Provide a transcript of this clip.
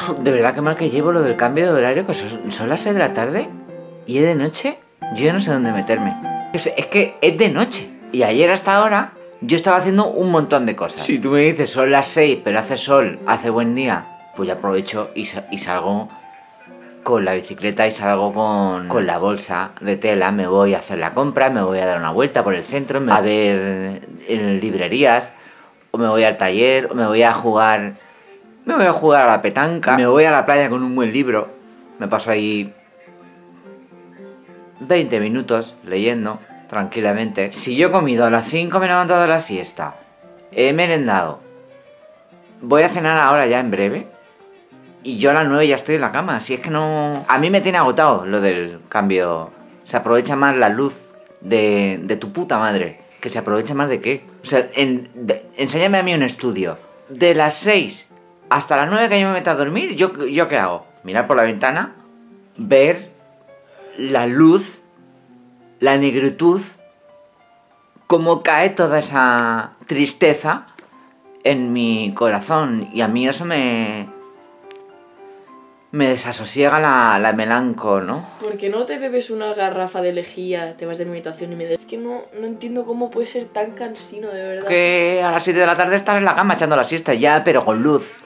De verdad que mal que llevo lo del cambio de horario, que son las 6 de la tarde y es de noche. Yo no sé dónde meterme. Es que es de noche. Y ayer hasta ahora yo estaba haciendo un montón de cosas. Si tú me dices son las 6, pero hace sol, hace buen día, pues ya aprovecho y salgo con la bicicleta y salgo con la bolsa de tela. Me voy a hacer la compra, me voy a dar una vuelta por el centro, a ver en librerías, o me voy al taller, o me voy a jugar a la petanca, me voy a la playa con un buen libro. Me paso ahí 20 minutos leyendo tranquilamente. Si yo he comido a las 5, me he levantado de la siesta, he merendado, voy a cenar ahora ya en breve, y yo a las 9 ya estoy en la cama. Si es que no... A mí me tiene agotado lo del cambio. Se aprovecha más la luz de tu puta madre. ¿Que se aprovecha más de qué? O sea, enséñame a mí un estudio. De las 6 hasta las 9 que yo me meto a dormir, ¿yo qué hago? Mirar por la ventana, ver la luz, la negritud, cómo cae toda esa tristeza en mi corazón. Y a mí eso me desasosiega la melanco, ¿no? ¿Por qué no te bebes una garrafa de lejía, te vas de mi habitación y me dices? Es que no entiendo cómo puede ser tan cansino, de verdad. Que a las 7 de la tarde estás en la cama echando la siesta ya, pero con luz.